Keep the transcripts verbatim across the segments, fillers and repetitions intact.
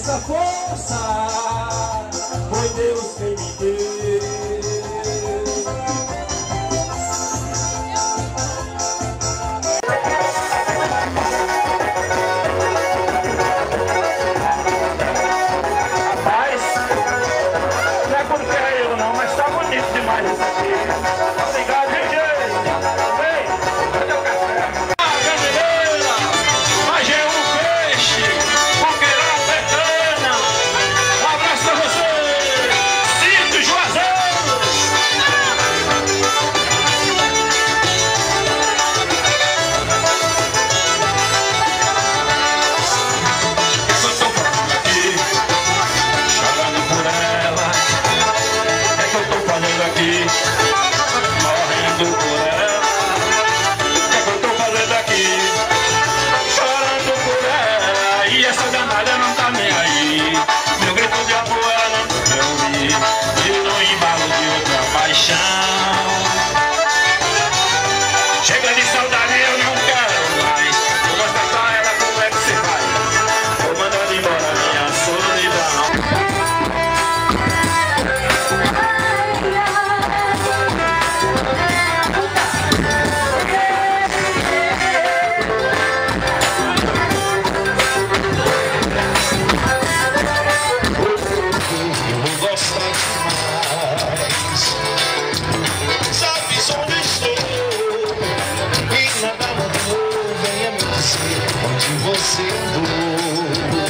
essa força foi Deus quem me deu. Rapaz, não é porque é eu não, mas tá bonito demais isso aqui. Obrigado, D J. Ei, cadê o café? Ah, brasileira, mas é um peixe, porque lá betana. Um abraço pra você, Cito Juazeiro. Eu tô falando aqui, chorando por ela. É que eu tô falando aqui, morrendo por ela. É que eu tô falando aqui, chorando por ela. E essa danada não tá nem aí. Meu grito de amor ela não quer ouvir. E no embalo de outra paixão. Chega de saudade, eu não quero mais. Vou mostrar pra ela como é que você faz. Vou mandando embora minha solidão. Eu vou gostar demais. Sabes onde estou? E nada mudou. Venha me dizer onde você andou.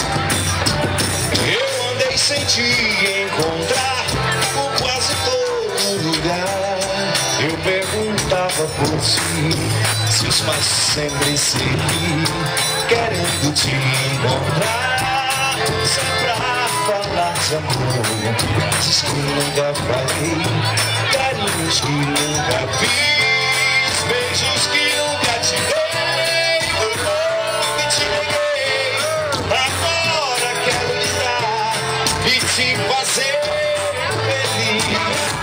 Eu andei sem te encontrar por quase todo lugar. Eu perguntava por si, se os pais sempre segui, querendo te encontrar. Só pra falar de amor, frases que nunca falei, carinhos que nunca fiz, beijos que nunca te dei. Eu nunca te neguei, agora quero lhe dar e te fazer feliz.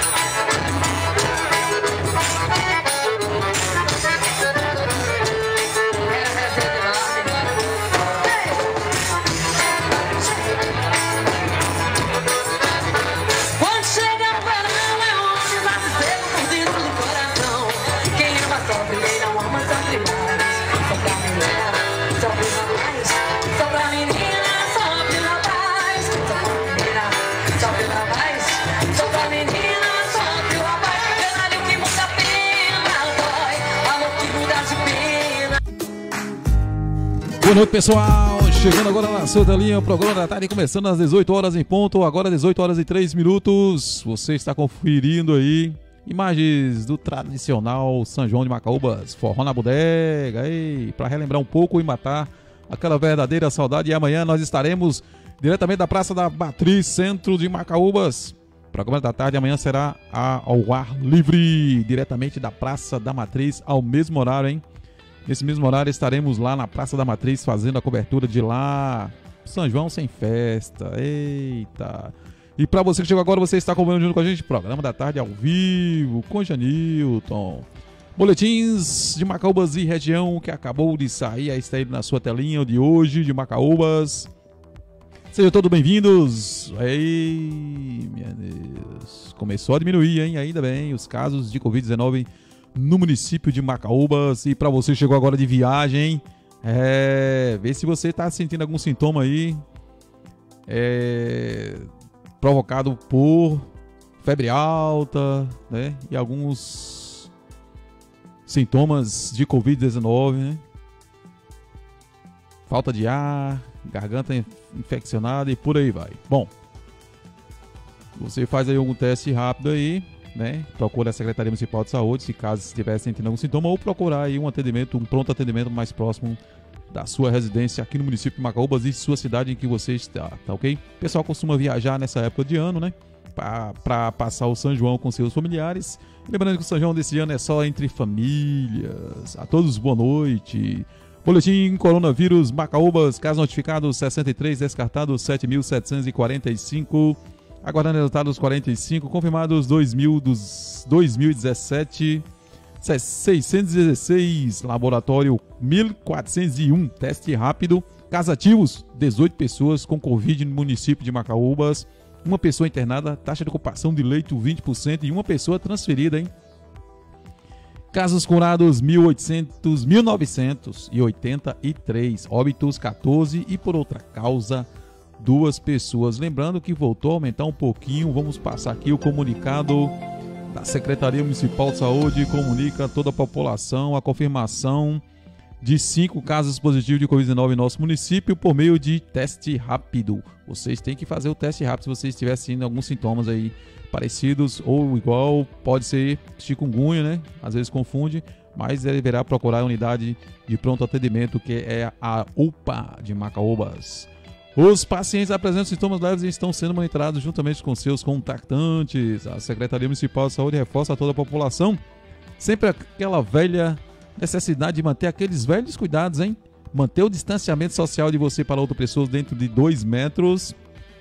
Quando chega o verão é onde vai se seco por dentro do coração. Quem ama sofre, quem não ama sofre mais. Só pra mulher, sofre mais. Só pra menina, sofre rapaz. Só pra menina, sofre rapaz. Só pra menina, sofre rapaz. Verdade que muda a pena, dói. Amor que muda de pena. Boa noite, pessoal. Chegando agora na sua telinha, o programa da tarde começando às dezoito horas em ponto. Agora dezoito horas e três minutos. Você está conferindo aí imagens do tradicional São João de Macaúbas, forró na bodega, para relembrar um pouco e matar aquela verdadeira saudade. E amanhã nós estaremos diretamente da Praça da Matriz, centro de Macaúbas. O programa da tarde amanhã será ao ar livre, diretamente da Praça da Matriz, ao mesmo horário, hein? Nesse mesmo horário estaremos lá na Praça da Matriz fazendo a cobertura de lá. São João sem festa. Eita. E para você que chegou agora, você está acompanhando junto com a gente, programa da tarde ao vivo com Janilton. Boletins de Macaúbas e região que acabou de sair. Aí está aí na sua telinha de hoje de Macaúbas. Sejam todos bem-vindos. Ei, meu Deus. Começou a diminuir, hein? Ainda bem, os casos de covid dezenove no município de Macaúbas. E para você que chegou agora de viagem, é, vê se você está sentindo algum sintoma aí é, provocado por febre alta, né? E alguns sintomas de covid dezenove, né? Falta de ar, garganta infeccionada e por aí vai. Bom, você faz aí algum teste rápido aí, né? Procura a Secretaria Municipal de Saúde, se caso estiver sentindo algum sintoma, ou procurar aí um atendimento, um pronto atendimento mais próximo da sua residência aqui no município de Macaúbas e sua cidade em que você está, tá ok? O pessoal costuma viajar nessa época de ano, né? Para passar o São João com seus familiares. Lembrando que o São João desse ano é só entre famílias. A todos, boa noite. Boletim Coronavírus Macaúbas, caso notificado sessenta e três, descartado sete mil setecentos e quarenta e cinco. Aguardando resultados quarenta e cinco, confirmados dois mil dos dois mil e dezessete, seiscentos e dezesseis, laboratório mil quatrocentos e um, teste rápido Casos ativos, dezoito pessoas com Covid no município de Macaúbas. Uma pessoa internada, taxa de ocupação de leito vinte por cento e uma pessoa transferida, hein? Casos curados mil novecentos e oitenta e três, óbitos quatorze e por outra causa duas pessoas. Lembrando que voltou a aumentar um pouquinho, vamos passar aqui o comunicado da Secretaria Municipal de Saúde, comunica a toda a população a confirmação de cinco casos positivos de covid dezenove em nosso município por meio de teste rápido. Vocês têm que fazer o teste rápido se vocês estiverem sentindo alguns sintomas aí parecidos ou igual, pode ser chikungunya, né? Às vezes confunde, mas deverá procurar a unidade de pronto atendimento que é a U P A de Macaúbas. Os pacientes apresentam sintomas leves e estão sendo monitorados juntamente com seus contactantes. A Secretaria Municipal de Saúde reforça a toda a população sempre aquela velha necessidade de manter aqueles velhos cuidados, hein? Manter o distanciamento social de você para outra pessoa dentro de dois metros.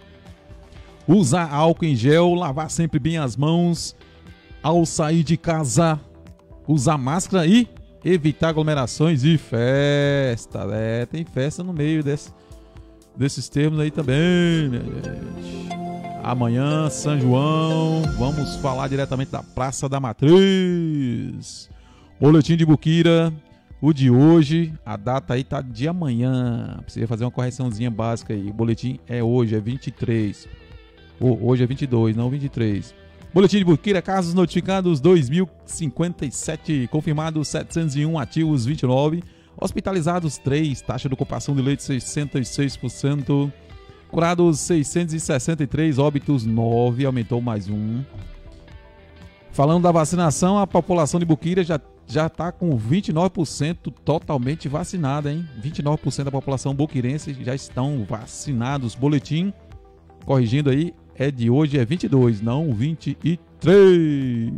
Usar álcool em gel, lavar sempre bem as mãos ao sair de casa. Usar máscara e evitar aglomerações e festa. É, tem festa no meio desse, desses termos aí também, minha gente. Amanhã, São João, vamos falar diretamente da Praça da Matriz. Boletim de Buquira, o de hoje, a data aí tá de amanhã. Precisa fazer uma correçãozinha básica aí. O boletim é hoje, é vinte e três. Oh, hoje é vinte e dois, não vinte e três. Boletim de Buquira, casos notificados dois mil e cinquenta e sete, confirmados setecentos e um, ativos vinte e nove, hospitalizados três, taxa de ocupação de leite sessenta e seis por cento, curados seiscentos e sessenta e três, óbitos nove, aumentou mais um. Falando da vacinação, a população de Buquira já já está com vinte e nove por cento totalmente vacinada, hein? vinte e nove por cento da população buquirense já estão vacinados. Boletim, corrigindo aí, é de hoje, é vinte e dois, não vinte e três.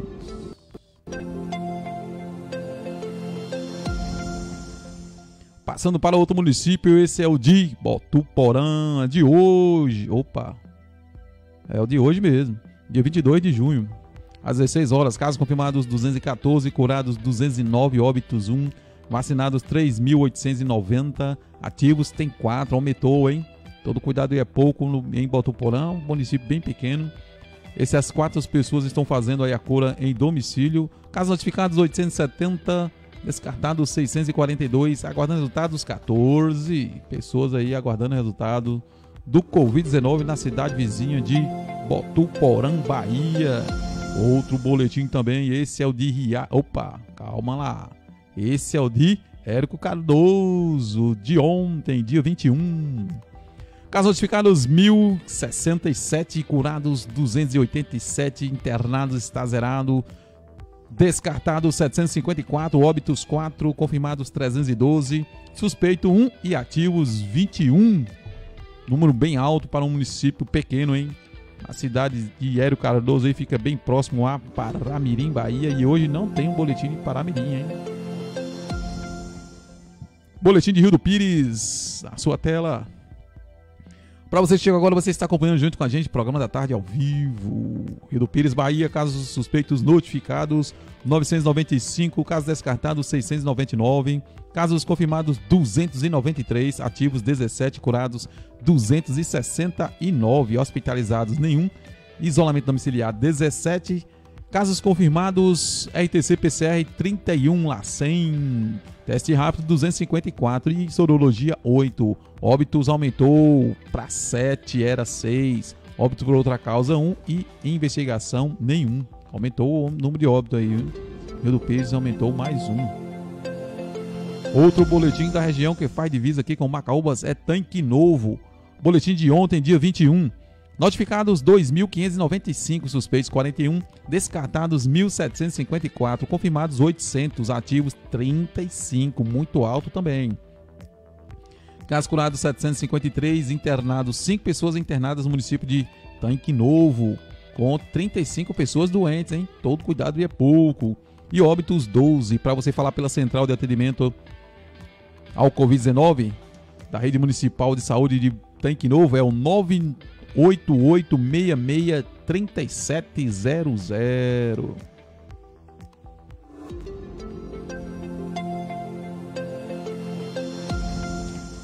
Passando para outro município, esse é o de Botuporã, de hoje. Opa, é o de hoje mesmo, dia vinte e dois de junho. Às dezesseis horas, casos confirmados duzentos e quatorze, curados duzentos e nove, óbitos um, vacinados três mil oitocentos e noventa, ativos tem quatro, aumentou, hein? Todo cuidado é pouco no, em Botuporã, um município bem pequeno. Essas quatro pessoas estão fazendo aí a cura em domicílio. Casos notificados oitocentos e setenta, descartados seiscentos e quarenta e dois, aguardando resultados quatorze pessoas aí aguardando resultado do covid dezenove na cidade vizinha de Botuporã, Bahia. Outro boletim também, esse é o de Ria... Opa, calma lá. Esse é o de Érico Cardoso, de ontem, dia vinte e um. Casos notificados mil e sessenta e sete, curados duzentos e oitenta e sete, internados está zerado. Descartados setecentos e cinquenta e quatro, óbitos quatro, confirmados trezentos e doze, suspeito um e ativos vinte e um. Número bem alto para um município pequeno, hein? A cidade de Érico Cardoso aí fica bem próximo a Paramirim, Bahia, e hoje não tem um boletim de Paramirim, hein? Boletim de Rio do Pires, a sua tela. Para você que chega agora, você está acompanhando junto com a gente, programa da tarde ao vivo. Rio do Pires, Bahia, casos suspeitos notificados novecentos e noventa e cinco, casos descartados seiscentos e noventa e nove, casos confirmados duzentos e noventa e três, ativos dezessete, curados duzentos e sessenta e nove, hospitalizados nenhum, isolamento domiciliar dezessete, casos confirmados R T C P C R trinta e um, LACEN, teste rápido duzentos e cinquenta e quatro e sorologia oito, óbitos aumentou para sete, era seis, óbito por outra causa um e investigação nenhum, aumentou o número de óbitos aí, Rio do Pires aumentou mais um. Outro boletim da região que faz divisa aqui com Macaúbas é Tanque Novo. Boletim de ontem, dia vinte e um. Notificados dois mil quinhentos e noventa e cinco, suspeitos quarenta e um, descartados mil setecentos e cinquenta e quatro, confirmados oitocentos, ativos trinta e cinco, muito alto também. Casos curados setecentos e cinquenta e três, internados cinco pessoas internadas no município de Tanque Novo, com trinta e cinco pessoas doentes, hein? Todo cuidado e é pouco. E óbitos doze, para você falar pela central de atendimento ao covid dezenove da Rede Municipal de Saúde de Tanque Novo é o nove oito oito seis seis três sete zero zero.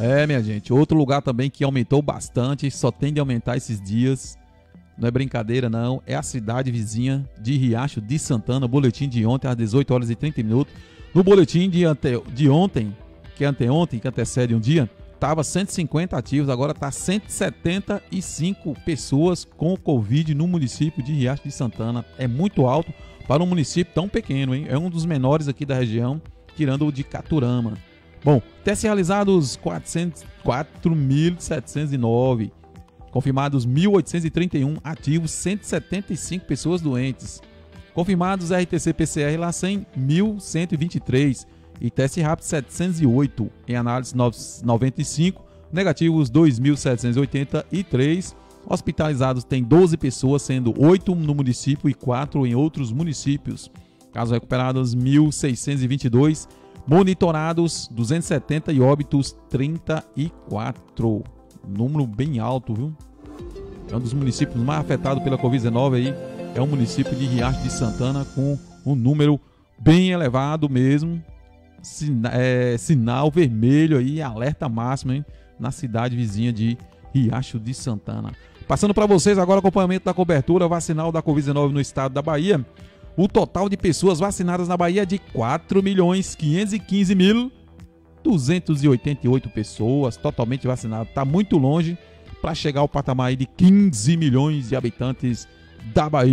É, minha gente, outro lugar também que aumentou bastante, só tende a aumentar esses dias, não é brincadeira não, é a cidade vizinha de Riacho de Santana, boletim de ontem às dezoito horas e trinta minutos. No boletim de, ante, de ontem, que é anteontem, que antecede um dia, estava cento e cinquenta ativos, agora está cento e setenta e cinco pessoas com Covid no município de Riacho de Santana. É muito alto para um município tão pequeno, hein? É um dos menores aqui da região, tirando o de Caturama. Bom, testes realizados quatro mil setecentos e nove, confirmados mil oitocentos e trinta e um, ativos cento e setenta e cinco pessoas doentes, confirmados R T C P C R LACEN mil cento e vinte e três e teste rápido setecentos e oito, em análise noventa e cinco, negativos dois mil setecentos e oitenta e três, hospitalizados tem doze pessoas, sendo oito no município e quatro em outros municípios, casos recuperados mil seiscentos e vinte e dois, monitorados duzentos e setenta e óbitos trinta e quatro. Número bem alto, viu? É um dos municípios mais afetados pela covid dezenove aí. É o município de Riacho de Santana, com um número bem elevado mesmo. Sina é, sinal vermelho aí, alerta máximo, hein? Na cidade vizinha de Riacho de Santana. Passando para vocês agora o acompanhamento da cobertura vacinal da covid dezenove no estado da Bahia. O total de pessoas vacinadas na Bahia é de quatro milhões quinhentos e quinze mil duzentos e oitenta e oito pessoas totalmente vacinadas. Está muito longe para chegar ao patamar aí de quinze milhões de habitantes da Bahia.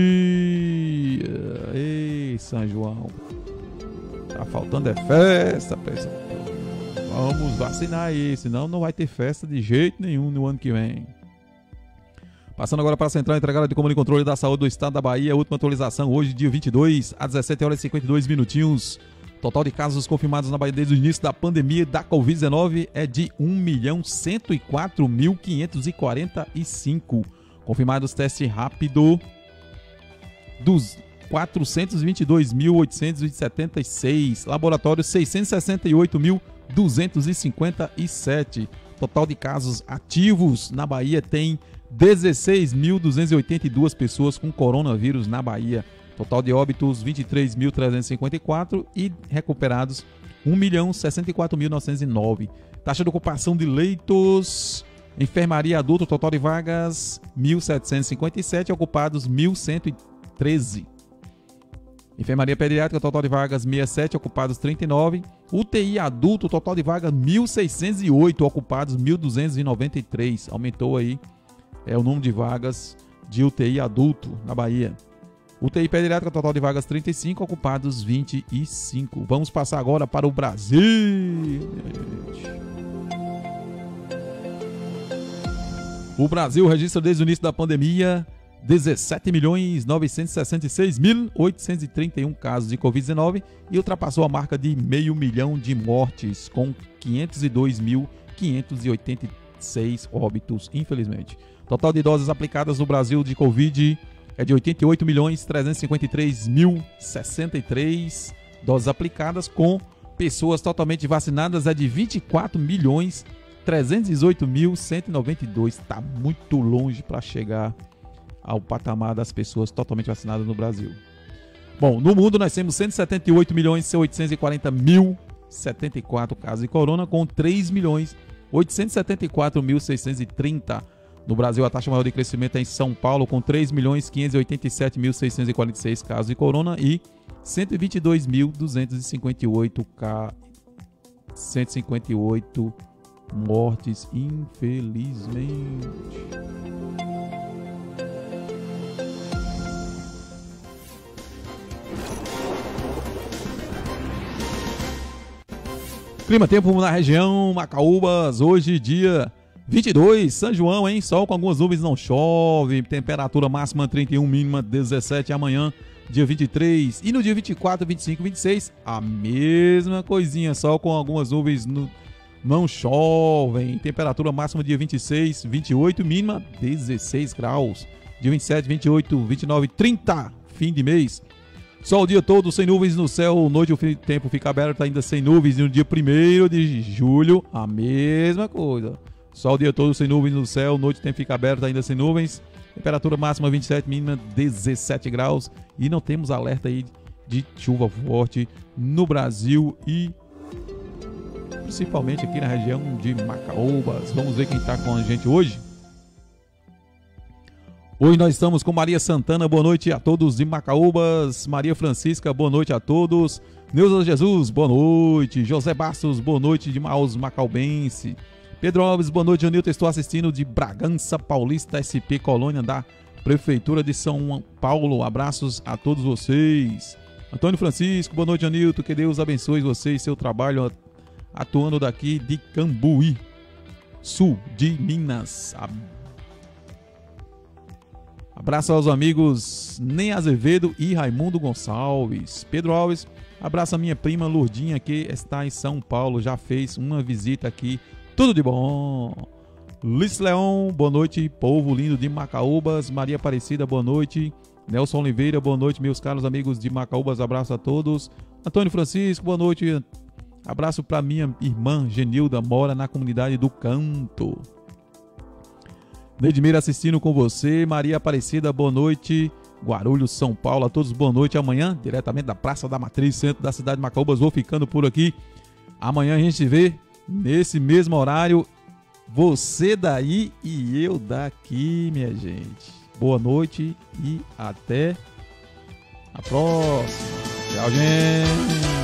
Ei, São João. Tá faltando é festa, pessoal. Vamos vacinar aí, senão não vai ter festa de jeito nenhum no ano que vem. Passando agora para a Central Integrada de Comando e Controle da Saúde do Estado da Bahia, a última atualização hoje, dia vinte e dois, às dezessete horas e cinquenta e dois minutinhos. Total de casos confirmados na Bahia desde o início da pandemia da covid dezenove é de um milhão cento e quatro mil quinhentos e quarenta e cinco. Confirmados teste rápido dos quatrocentos e vinte e dois mil oitocentos e setenta e seis. Laboratórios seiscentos e sessenta e oito mil duzentos e cinquenta e sete. Total de casos ativos na Bahia tem dezesseis mil duzentos e oitenta e duas pessoas com coronavírus na Bahia. Total de óbitos vinte e três mil trezentos e cinquenta e quatro e recuperados um milhão sessenta e quatro mil novecentos e nove. Taxa de ocupação de leitos: enfermaria adulta, total de vagas mil setecentos e cinquenta e sete, ocupados mil cento e treze. Enfermaria pediátrica, total de vagas sessenta e sete, ocupados trinta e nove. U T I adulto, total de vagas mil seiscentos e oito, ocupados mil duzentos e noventa e três. Aumentou aí é o número de vagas de U T I adulto na Bahia. U T I pediátrica, total de vagas trinta e cinco, ocupados vinte e cinco. Vamos passar agora para o Brasil. O Brasil registra desde o início da pandemia dezessete milhões novecentos e sessenta e seis mil oitocentos e trinta e um casos de covid dezenove e ultrapassou a marca de meio milhão de mortes, com quinhentos e dois mil quinhentos e oitenta e seis óbitos, infelizmente. Total de doses aplicadas no Brasil de Covid é de oitenta e oito milhões trezentos e cinquenta e três mil sessenta e três doses aplicadas, com pessoas totalmente vacinadas é de vinte e quatro milhões trezentos e dezoito mil cento e noventa e dois. Está muito longe para chegar ao patamar das pessoas totalmente vacinadas no Brasil. Bom, no mundo nós temos cento e setenta e oito milhões oitocentos e quarenta mil setenta e quatro casos de corona, com três milhões oitocentos e setenta e quatro mil seiscentos e trinta. No Brasil, a taxa maior de crescimento é em São Paulo, com três milhões quinhentos e oitenta e sete mil seiscentos e quarenta e seis casos de corona e cento e vinte e dois mil duzentos e cinquenta e oito ca... cento e cinquenta e oito mortes, infelizmente. Clima tempo na região Macaúbas, hoje dia vinte e dois, São João, hein? Sol com algumas nuvens, não chove, temperatura máxima trinta e um, mínima dezessete. Amanhã, dia vinte e três, e no dia vinte e quatro, vinte e cinco, vinte e seis, a mesma coisinha, sol com algumas nuvens, no... não chovem, temperatura máxima dia vinte e seis, vinte e oito, mínima dezesseis graus, dia vinte e sete, vinte e oito, vinte e nove, trinta, fim de mês. Sol o dia todo, sem nuvens no céu, noite o tempo fica aberto, ainda sem nuvens, e no dia primeiro de julho, a mesma coisa. Sol o dia todo, sem nuvens no céu, noite o tempo fica aberto, ainda sem nuvens, temperatura máxima vinte e sete, mínima dezessete graus, e não temos alerta aí de chuva forte no Brasil e principalmente aqui na região de Macaúbas. Vamos ver quem está com a gente hoje. Hoje nós estamos com Maria Santana, boa noite a todos de Macaúbas. Maria Francisca, boa noite a todos. Neuza Jesus, boa noite. José Bastos, boa noite de Maus Macaubense. Pedro Alves, boa noite, Anilton. Estou assistindo de Bragança Paulista, S P Colônia da Prefeitura de São Paulo. Abraços a todos vocês. Antônio Francisco, boa noite, Anilton. Que Deus abençoe você e seu trabalho atuando daqui de Cambuí, sul de Minas. Abraço aos amigos Ney Azevedo e Raimundo Gonçalves. Pedro Alves, abraço a minha prima Lourdinha, que está em São Paulo, já fez uma visita aqui. Tudo de bom. Luiz Leão, boa noite, povo lindo de Macaúbas. Maria Aparecida, boa noite. Nelson Oliveira, boa noite, meus caros amigos de Macaúbas, abraço a todos. Antônio Francisco, boa noite. Abraço para minha irmã Genilda, mora na comunidade do Canto. Neidmir assistindo com você. Maria Aparecida, boa noite. Guarulhos, São Paulo, a todos boa noite. Amanhã, diretamente da Praça da Matriz, centro da cidade de Macaúbas, vou ficando por aqui. Amanhã a gente se vê nesse mesmo horário. Você daí e eu daqui, minha gente. Boa noite e até a próxima. Tchau, gente.